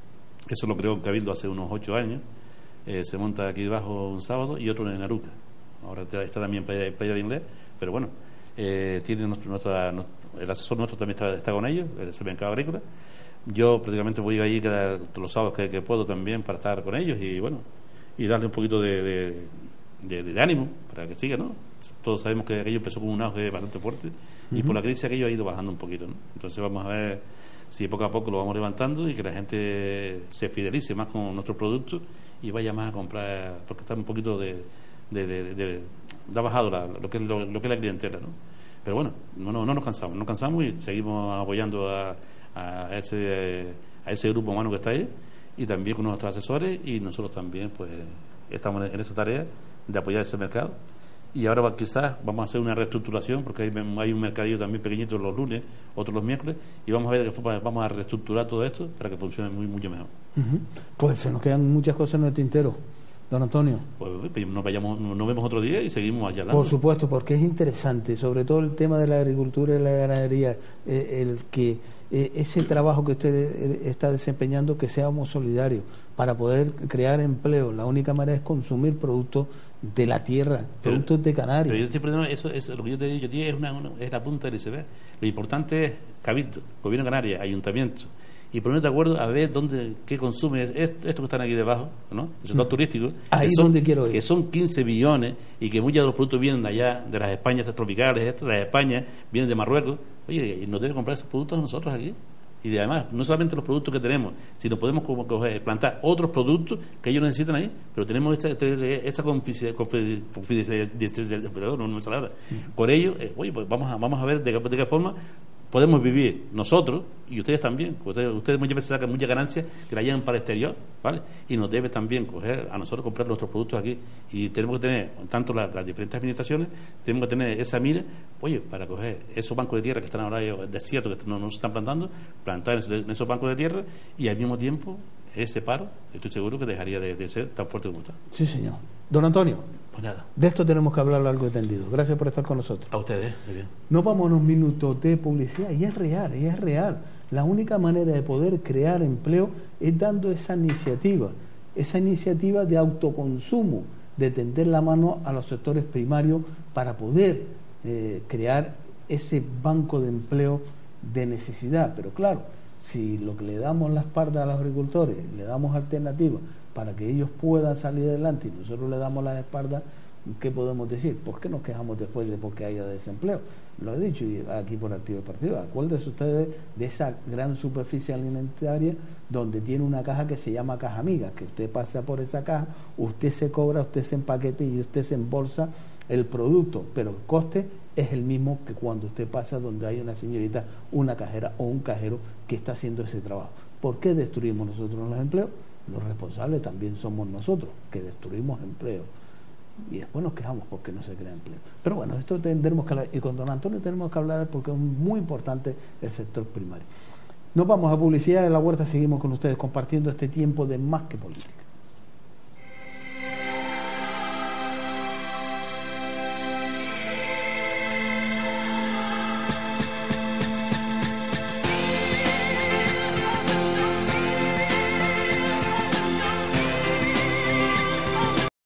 Eso lo creó en Cabildo hace unos ocho años. Eh, se monta aquí debajo un sábado y otro en Aruca. Ahora está también en Playa, Playa de Inglés, pero bueno, eh, tiene nuestro, nuestra, el asesor nuestro también está, está con ellos, el mercado agrícola. Yo prácticamente voy allí cada, todos los sábados que, que puedo también para estar con ellos y bueno, y darle un poquito de, de, de, de ánimo para que siga, ¿no? Todos sabemos que aquello empezó con un auge bastante fuerte, uh-huh. y por la crisis aquello ha ido bajando un poquito, ¿no? Entonces vamos a ver si poco a poco lo vamos levantando y que la gente se fidelice más con nuestros productos y vaya más a comprar, porque está un poquito de, de, de, de, de ha bajado la, lo, que, lo, lo que es la clientela, ¿no? Pero bueno, no, no, no nos cansamos, no nos cansamos y seguimos apoyando a, a ese a ese grupo humano que está ahí, y también con nuestros asesores, y nosotros también pues estamos en esa tarea de apoyar ese mercado. Y ahora quizás vamos a hacer una reestructuración, porque hay, hay un mercadillo también pequeñito los lunes, otros los miércoles, y vamos a ver de qué forma vamos a reestructurar todo esto para que funcione muy mucho mejor. Uh-huh. Pues se nos quedan muchas cosas en el tintero, don Antonio. Pues, pues nos vayamos, nos vemos otro día y seguimos allá hablando. Por supuesto, porque es interesante, sobre todo el tema de la agricultura y la ganadería, eh, el que eh, ese trabajo que usted eh, está desempeñando, que seamos solidarios para poder crear empleo. La única manera es consumir productos de la tierra, pero, productos de Canarias. Pero yo estoy perdiendo eso, eso, lo que yo te he dicho, tío, es, una, una, es la punta del iceberg. Lo importante es Cabildo, Gobierno de Canarias, Ayuntamiento, y ponernos de acuerdo a ver dónde, qué consume esto, esto que están aquí debajo, ¿no? El sector mm. turístico. Ahí es donde quiero ir. Que son quince billones y que muchos de los productos vienen de allá, de las Españas tropicales, estas, de las Españas, vienen de Marruecos. Oye, y nos debe comprar esos productos a nosotros aquí. Y además, no solamente los productos que tenemos, sino podemos como coger, plantar otros productos que ellos necesitan ahí, pero tenemos esta, esta confidencialidad, no me sale ahora. Con ellos, eh, oye, pues vamos a, vamos a ver de, de qué forma podemos vivir nosotros y ustedes también. Ustedes, ustedes muchas veces sacan muchas ganancias que la llevan para el exterior, ¿vale? Y nos debe también coger a nosotros comprar nuestros productos aquí. Y tenemos que tener, tanto las, las diferentes administraciones, tenemos que tener esa mira, oye, para coger esos bancos de tierra que están ahora desiertos, que no, no se están plantando, plantar en esos bancos de tierra y al mismo tiempo ese paro, estoy seguro que dejaría de, de ser tan fuerte como está. Sí, señor. Don Antonio, pues nada, de esto tenemos que hablar largo y tendido. Gracias por estar con nosotros. A ustedes, muy bien. Nos vamos a unos minutos de publicidad y es real, y es real. La única manera de poder crear empleo es dando esa iniciativa, esa iniciativa de autoconsumo, de tender la mano a los sectores primarios para poder eh, crear ese banco de empleo de necesidad. Pero claro, si lo que le damos la espalda a los agricultores, le damos alternativas para que ellos puedan salir adelante y nosotros le damos la espalda, ¿qué podemos decir? ¿Por qué nos quejamos después de porque haya desempleo? Lo he dicho aquí por activo de partido. Acuérdense ustedes de esa gran superficie alimentaria donde tiene una caja que se llama caja amiga, que usted pasa por esa caja, usted se cobra, usted se empaquete y usted se embolsa el producto, pero el coste es el mismo que cuando usted pasa donde hay una señorita, una cajera o un cajero que está haciendo ese trabajo. ¿Por qué destruimos nosotros los empleos? Los responsables también somos nosotros, que destruimos empleo. Y después nos quejamos porque no se crea empleo. Pero bueno, esto tendremos que hablar, y con don Antonio tenemos que hablar porque es muy importante el sector primario. Nos vamos a publicidad. De La Huerta seguimos con ustedes compartiendo este tiempo de Más que Política.